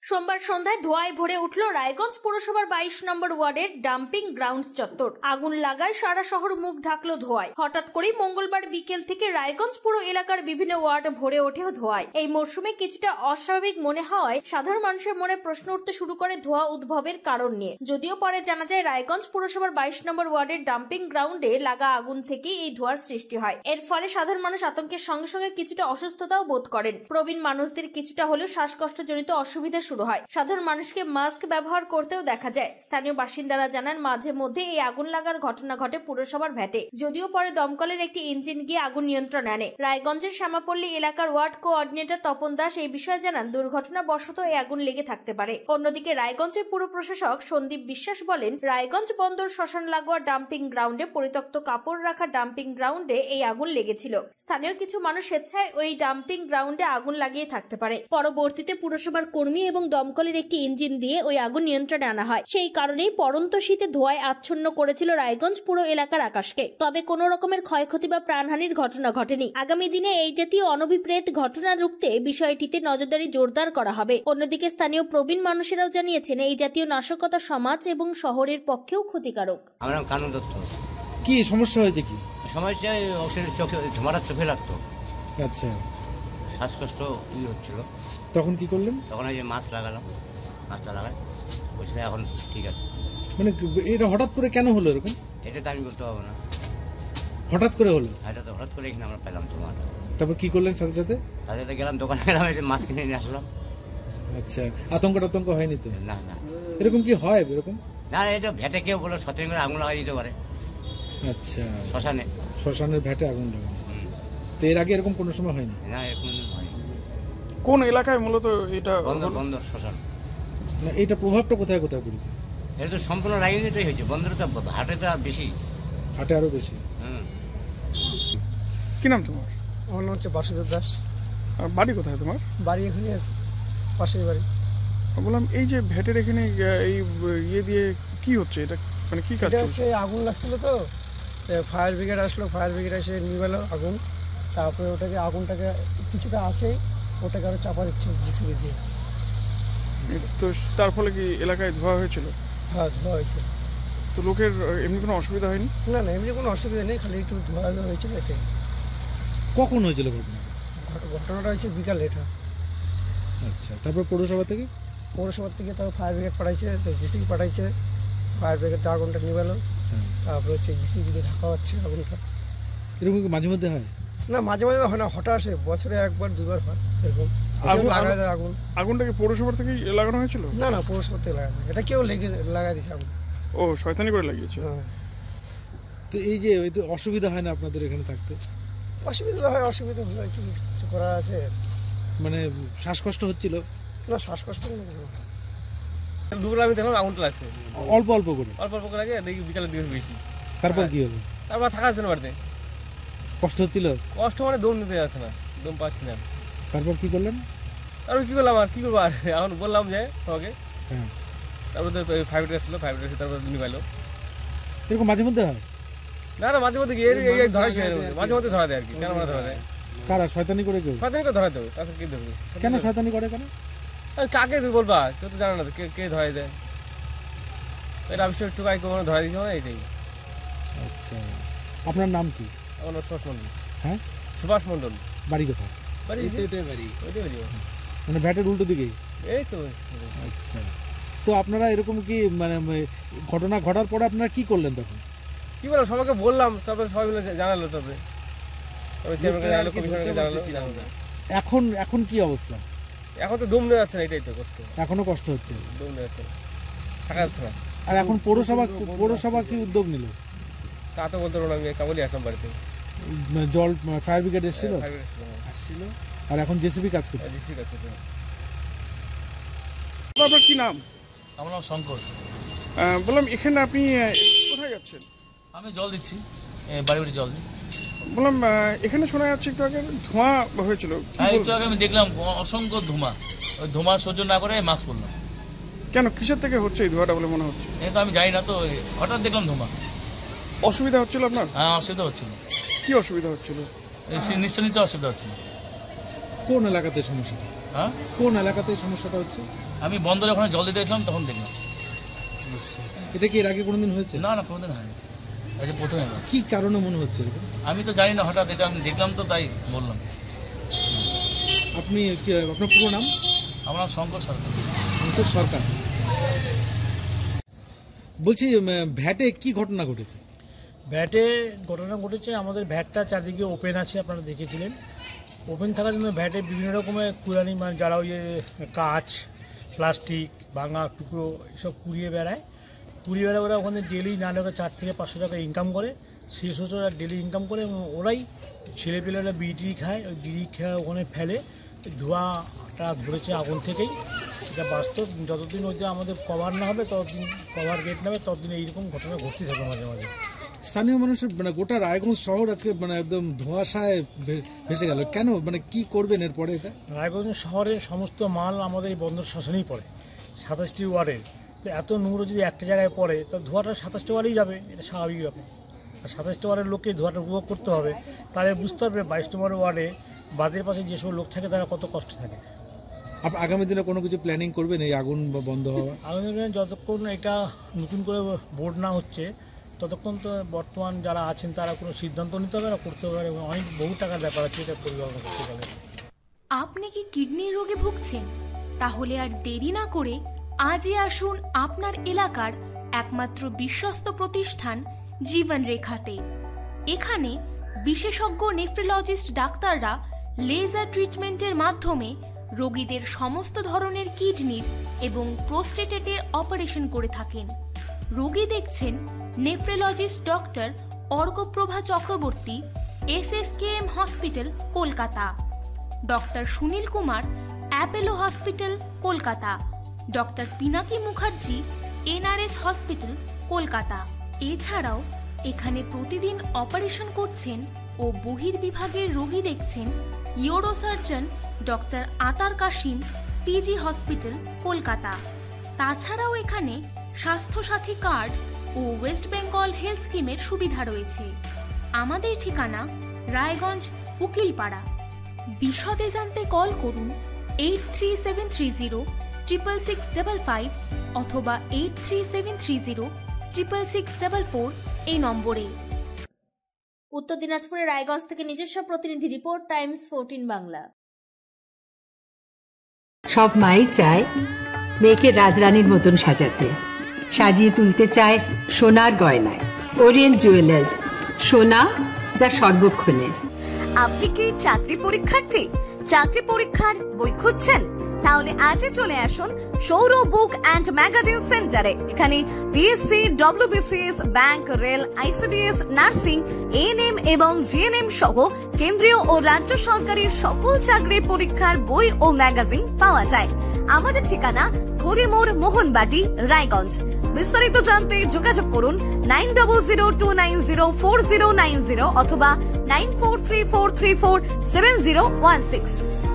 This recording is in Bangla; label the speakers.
Speaker 1: সোমবার সন্ধ্যায় ধোঁয়ায় ভরে উঠল রায়গঞ্জ পুরসভার 22 নম্বর ওয়ার্ডের ডাম্পিং গ্রাউন্ড চত্বর। আগুন লাগায় সারা শহর মুখ ঢাকলো ধোঁয়ায়। হঠাৎ করেই মঙ্গলবার বিকেল থেকে রায়গঞ্জ পুরো এলাকার বিভিন্ন ওয়ার্ড ভরে ওঠে ধোঁয়ায়। এই মরশুমে কিছুটা অস্বাভাবিক মনে হওয়ায় সাধারণ মানুষের মনে প্রশ্ন উঠতে শুরু করে ধোঁয়া উদ্ভবের কারণ নিয়ে। যদিও পরে জানা যায় রায়গঞ্জ পুরসভার 22 নম্বর ওয়ার্ডের ডাম্পিং গ্রাউন্ডে লাগা আগুন থেকেই এই ধোঁয়ার সৃষ্টি হয়। এর ফলে সাধারণ মানুষ আতঙ্কের সঙ্গে সঙ্গে কিছুটা অসুস্থতাও বোধ করেন। প্রবীণ মানুষদের কিছুটা হলেও শ্বাসকষ্টজনিত অসুবিধা শুরু হয়। সাধারণ মানুষকে মাস্ক ব্যবহার করতেও দেখা যায়। স্থানীয় বাসিন্দারা জানান মাঝে মধ্যে এই আগুন লাগার ঘটনা ঘটে পুরসভার ভ্যাটে। যদিও পরে দমকলের একটি ইঞ্জিন গিয়ে আগুন নিয়ন্ত্রণে আনে। রায়গঞ্জের শ্যামাপল্লী এলাকার ওয়ার্ড কোঅর্ডিনেটর তপন দাস এই বিষয়ে জানান দুর্ঘটনাবশত এই আগুন লেগে থাকতে পারে। অন্যদিকে রায়গঞ্জের পুর প্রশাসক সন্দীপ বিশ্বাস বলেন, রায়গঞ্জ বন্দর শ্মশান লাগোয়া ডাম্পিং গ্রাউন্ডে পরিত্যক্ত কাপড় রাখা ডাম্পিং গ্রাউন্ডে এই আগুন লেগেছিল। স্থানীয় কিছু মানুষ স্বেচ্ছায় ওই ডাম্পিং গ্রাউন্ডে আগুন লাগিয়ে থাকতে পারে। পরবর্তীতে পুরসভার কর্মী এবং দমকলের একটি ইঞ্জিন দিয়ে ওই আগুন নিয়ন্ত্রণে আনা হয়। সেই কারণেই পড়ন্ত শীতে ধোঁয়ায় আচ্ছন্ন করেছিল রায়গঞ্জ পুরো এলাকার আকাশকে। তবে কোনো রকমের ক্ষয়ক্ষতি বা প্রাণহানির ঘটনা ঘটেনি। আগামী দিনে এই জাতীয় অনভিপ্রেত ঘটনা রুখতে বিষয়টিতে নজরদারি জোরদার করা হবে। অন্যদিকে স্থানীয় প্রবীণ মানুষেরাও জানিয়েছেন এই জাতীয় নাশকতা সমাজ এবং শহরের পক্ষেও ক্ষতিকারক।
Speaker 2: আমার নাম কানু দত্ত।
Speaker 3: কি সমস্যা হয়েছে? কি
Speaker 2: সমস্যা? চোখে ধোঁয়াটা চোখে লাগতো।
Speaker 3: আচ্ছা,
Speaker 2: শ্বাসকষ্ট হচ্ছিল।
Speaker 3: তখন কি করলেন?
Speaker 2: তখন এই যে মাস্ক লাগালাম, মাস্কটা লাগাই বসে এখন ঠিক আছে।
Speaker 3: মানে এটা হঠাৎ করে কেন হলো এরকম?
Speaker 2: এটা তো আমি বলতে পারবো না,
Speaker 3: হঠাৎ করে হলো।
Speaker 2: এটা তো হঠাৎ করে এখানে আমরা পেলাম ধোঁয়াটা।
Speaker 3: তারপর কি করলেন? সাথে সাথে
Speaker 2: গেলাম দোকানে, গেলাম মাস্ক কিনে নিয়ে আসলাম।
Speaker 3: আচ্ছা, আতঙ্ক হয়নি তো?
Speaker 2: না না,
Speaker 3: এরকম কি হয় এরকম?
Speaker 2: না, এটা ভ্যাটে কেউ বলে সচেতন করে আগুন লাগাই দিতে পারে।
Speaker 3: আচ্ছা, শ্মশানের ভ্যাটে আগুন লাগানো। তো এর আগে এরকম কোনো সময় হয়নি?
Speaker 2: না, এরকম হয়নি।
Speaker 4: কোন এলাকায় মূলত এটা?
Speaker 2: বন্দর শ্মশান।
Speaker 3: না, এইটা প্রভাবটা কোথায় কোথায় পড়েছে?
Speaker 2: এটা তো সম্পূর্ণ রাজনীতিটাই হয়েছে। বন্দরে তো হাটে তো বেশি,
Speaker 3: হাটে আরো বেশি।
Speaker 4: কি নাম তোমার?
Speaker 5: আমার নাম হচ্ছে বাসুদেব দাস।
Speaker 4: বাড়ি কোথায় তোমার?
Speaker 5: বাড়ি এখানে আছে, পাশের বাড়ি।
Speaker 4: বললাম এই যে ভ্যাটের এখানে এই ইয়ে দিয়ে কি হচ্ছে? এটা মানে কি কাজ
Speaker 5: হচ্ছে? আগুন লাগছিল তো ফায়ার ব্রিগেড আসলো, ফায়ার ব্রিগেড এসে নিভালো আগুন। তারপরে আগুনটাকে কিছুটা আছেই, ওটাকে আরো চাপা দিচ্ছে জিসিবি দিয়ে।
Speaker 4: তো তার ফলে কি এলাকায় ধোঁয়া হয়েছিল?
Speaker 5: হ্যাঁ, ধোঁয়া হয়েছে।
Speaker 4: তো লোকের এমনি কোনো অসুবিধা হয়নি?
Speaker 5: না না, এমনি কোনো অসুবিধা নেই, খালি একটু ধোঁয়া হয়েছিল এটাই।
Speaker 3: কখন হয়েছিল ঘটনা?
Speaker 5: ঘটনাটা হচ্ছে বিকালে এটা।
Speaker 3: আচ্ছা, তারপর পৌরসভা থেকে
Speaker 5: তারপর ফায়ার ব্রিগেড পাঠাইছে, তো জিসিবি পাঠাইছে। ফায়ার ব্রিগেড তো আগুনটা নিভালো। তারপরে হচ্ছে জিসিবি দিয়ে ঢাকা হচ্ছে আগুনটা।
Speaker 3: এরকম কি মাঝে মধ্যে হয়?
Speaker 5: না, মাঝে মাঝে হয় না, হঠাৎ আসে, বছরে একবার দুবার হয় এরকম লাগায় দেয় আগুন।
Speaker 4: আগুনটাকে পৌরসভা থেকেই লাগানো হয়েছিল?
Speaker 5: না না, পৌরসভা থেকে লাগানো, এটা কেউ লাগাই দিয়েছে আগুন।
Speaker 4: ও, শয়তানি করে লাগিয়েছে।
Speaker 5: হ্যাঁ।
Speaker 3: তো এই যে অসুবিধা হয় না আপনাদের এখানে থাকতে?
Speaker 5: অসুবিধা হয়, অসুবিধা হলে কিছু করার আছে।
Speaker 3: মানে শ্বাসকষ্ট হচ্ছিল?
Speaker 5: না, শ্বাসকষ্ট নেই।
Speaker 6: দুপুরে আমি দেখলাম আগুনটা লাগছে
Speaker 3: অল্প অল্প করে
Speaker 6: লাগে, দেখি বিকালের দিকে বেশি।
Speaker 3: তারপর কি হলো?
Speaker 6: তারপর থাকা যাচ্ছে না বাড়িতে।
Speaker 3: কষ্ট হচ্ছিল?
Speaker 6: কষ্ট মানে দম নিতে যাচ্ছে না, দম পাচ্ছি না।
Speaker 3: তারপর কি করলেন?
Speaker 6: তারপর কি করলাম, আর কি করবো, আর এখন বললাম যে সবাইকে।
Speaker 3: হ্যাঁ,
Speaker 6: তারপর ফাইভ এসেছিল, ফাইভ এসে তারপর নিবাইলো।
Speaker 3: এরকম মাঝে মধ্যে হয়?
Speaker 6: না না, মাঝে মধ্যে গিয়ে ধরাইছে, মাঝে মধ্যে ধরা দেয় আর কি। কেন ধরা দেয়?
Speaker 3: কারা শয়তানি করে? কেউ
Speaker 6: শয়তানি করে ধরা দেবো, তাছাড়া কি দেবো?
Speaker 3: কেন শয়তানি করে? কেন
Speaker 6: কাকে তুই বলবা, কেউ তো জানে না কে ধরাই দেয়। এটা আমি একটু কাকে কোনো ধরা দিয়েছি না, এইটাই।
Speaker 3: আচ্ছা, আপনার নাম কি?
Speaker 6: আমার নাম সুভাষ মন্ডল।
Speaker 3: হ্যাঁ,
Speaker 6: সুভাষ মন্ডল।
Speaker 3: বাড়ি কোথায়?
Speaker 6: ওইটাই বাড়ি।
Speaker 3: মানে ভ্যাটের উল্টো দিকেই?
Speaker 6: এই তো।
Speaker 3: আচ্ছা, তো আপনারা এরকম কি মানে ঘটনা ঘটার পরে আপনারা কি করলেন তখন?
Speaker 6: কি বললাম, সবাইকে বললাম, তারপরে সবাই মিলে জানালো। তারপরে
Speaker 3: এখন কি অবস্থা?
Speaker 6: এখন তো দম নেওয়া যাচ্ছে না, এটাই তো কষ্ট।
Speaker 3: এখনো কষ্ট হচ্ছে?
Speaker 6: দম নেওয়া যাচ্ছে না, থাকা যাচ্ছে না।
Speaker 3: আর এখন পৌরসভা কি উদ্যোগ নিল?
Speaker 6: তা তো বলতে পারবো, আমি কাবুলি আসলাম বাড়িতে।
Speaker 3: জল ফায়ার ব্রিগেড এসেছিল? আর এখন জেসিবি কাজ করছে?
Speaker 4: আপনার কি নাম?
Speaker 7: আমার নাম শঙ্কর।
Speaker 4: বললাম এখানে আপনি কোথায় যাচ্ছেন?
Speaker 7: আমি জল দিচ্ছি, বাড়ি বাড়ি জল দিই।
Speaker 4: বললাম এখানে শোনা যাচ্ছে একটু আগে ধোঁয়া হয়েছিল।
Speaker 7: একটু আগে আমি দেখলাম অসংখ্য ধোঁয়া। ওই ধোঁয়া সহ্য না করে মাস্ক পরলাম।
Speaker 4: কেন, কিসের থেকে হচ্ছে এই ধোঁয়াটা বলে মনে হচ্ছে?
Speaker 7: এই তো আমি জানি না, তো হঠাৎ দেখলাম ধোঁয়া।
Speaker 4: অসুবিধা হচ্ছিল আপনার?
Speaker 7: হ্যাঁ, অসুবিধা হচ্ছিল।
Speaker 4: কি অসুবিধা হচ্ছিল?
Speaker 7: নিশ্চয় অসুবিধা হচ্ছিল।
Speaker 3: কোন এলাকাতে সমস্যা?
Speaker 7: হ্যাঁ,
Speaker 3: কোন এলাকাতে সমস্যাটা হচ্ছে?
Speaker 7: আমি বন্দরে ওখানে জল দিতে গেছিলাম তখন দেখলাম।
Speaker 3: এটা কি এর আগে কোনোদিন হয়েছে?
Speaker 7: না না, কোনোদিন হয়নি, এটা প্রথমে এবার।
Speaker 3: কি কারণে মনে হচ্ছে এরকম?
Speaker 7: আমি তো জানি না, হঠাৎ এটা আমি দেখলাম তো তাই বললাম।
Speaker 3: আপনি আপনার পুরো নাম?
Speaker 7: আমার নাম শঙ্কর সরকার।
Speaker 3: শঙ্কর সরকার। বলছি ভ্যাটে কি ঘটনা ঘটেছে?
Speaker 8: ভ্যাটে ঘটনা ঘটেছে, আমাদের ভ্যাটটা চারদিকে ওপেন আছে, আপনারা দেখেছিলেন। ওপেন থাকার জন্য ভ্যাটে বিভিন্ন রকমের কুড়ানি, মানে যারা ওই কাঁচ, প্লাস্টিক, ভাঙা টুকরো এসব কুড়িয়ে বেড়ায়। ওরা ওখানে ডেলি না লোকে 4 থেকে 500 টাকা ইনকাম করে। শেষ হচ্ছে ওরা ডেলি ইনকাম করে এবং ওরাই ছেলেপেলেরা বিড়ি খায়, ওই বিড়ি খেয়ে ওখানে ফেলে। ধোঁয়াটা ধরেছে আগুন থেকেই, এটা বাস্তব। যতদিন ওইটা আমাদের কভার না হবে, ততদিন কভার গেট নেবে, ততদিন এইরকম ঘটনা ঘটতে থাকে মাঝে মাঝে।
Speaker 3: স্থানীয় মানুষের মানে গোটা রায়গঞ্জ শহর আজকে মানে একদম ধোঁয়াশায় ভেসে গেল, কেন? মানে কি করবেন এরপরে? এটা
Speaker 8: রায়গঞ্জ শহরের সমস্ত মাল আমাদের এই বন্দর শাসনেই পড়ে, 27টি ওয়ার্ডের। তো এত নোংরা যদি একটা জায়গায় পড়ে, তো ধোঁয়াটা 27টি ওয়ার্ডেই যাবে, এটা স্বাভাবিক ব্যাপার। আর 27টি ওয়ার্ডের লোককে ধোঁয়াটা উপভোগ করতে হবে, তাহলে বুঝতে পারবে 22 নম্বর ওয়ার্ডে বাদের পাশে যেসব লোক থাকে তারা কত কষ্ট থাকে।
Speaker 3: আগামী দিনে কোনো কিছু প্ল্যানিং করবেন এই আগুন বন্ধ হওয়া?
Speaker 8: আগামী দিনে যতক্ষণ এটা নতুন করে বোর্ড না হচ্ছে, ততক্ষণ তো বর্তমান যারা আছেন তারা কোনো সিদ্ধান্ত নিতে হবে না, করতে হবে। এবং অনেক বহু টাকার ব্যাপার আছে, এটা পরিকল্পনা করতে হবে।
Speaker 9: আপনি কি কিডনির রোগে ভুগছেন? তাহলে আর দেরি না করে আজই আসুন আপনার এলাকার একমাত্র বিশ্বস্ত প্রতিষ্ঠান জীবন রেখাতে। এখানে বিশেষজ্ঞ নেফ্রোলজিস্ট ডাক্তাররা লেজার ট্রিটমেন্টের মাধ্যমে রোগীদের সমস্ত ধরনের কিডনির এবং প্রোস্টেটের অপারেশন করে থাকেন। রোগী দেখছেন nephrologist doctor Arkaprabha Chakraborty, SSKM hospital, Kolkata. Doctor Sunil Kumar, Apollo hospital, Kolkata. Doctor Pinaki Mukherjee, NRS hospital, Kolkata. এছাড়াও এখানে প্রতিদিন অপারেশন করছেন ও বহির্বিভাগের রোগী দেখছেন ইউরোসার্জন ডক্টর আতার কাশিম, PG হসপিটাল, কলকাতা। তাছাড়াও এখানে স্বাস্থ্যসাথী কার্ড ও ওয়েস্ট বেঙ্গল হেলথ স্কিমের সুবিধা রয়েছে। আমাদের ঠিকানা রায়গঞ্জ, উকিলপাড়া। বিশদে জানতে কল করুন 8373066655 অথবা 8373066644 এই নম্বরে।
Speaker 1: উত্তর দিনাজপুরের রায়গঞ্জ থেকে নিজস্ব প্রতিনিধি রিপোর্ট, টাইমস 14 বাংলা।
Speaker 10: সব মাই চায় মেয়েকে রাজরানীর মতন সাজাতে, সাজিয়ে তুলতে চায় সোনার গয়নায়। ওরিয়েন্ট জুয়েলার্স, সোনা যা সর্বক্ষণের।
Speaker 11: আপনি কি চাকরি পরীক্ষার্থী? চাকরি পরীক্ষার বই খুঁজছেন? তাহলে আজই চলে আসুন সৌরভ বুক অ্যান্ড ম্যাগাজিন সেন্টারে। এখানে BSc, WBCS, bank, rail, ICDS, nursing, ANM এবং GNM সহ কেন্দ্রীয় ও রাজ্য সরকারি সকল চাকরির পরীক্ষার বই ও ম্যাগাজিন পাওয়া যায়। আমাদের ঠিকানা ঘড়িমোড়, মোহনবাটি, রায়গঞ্জ। বিস্তারিত জানতে যোগাযোগ করুন 9002904090 অথবা 9434347016।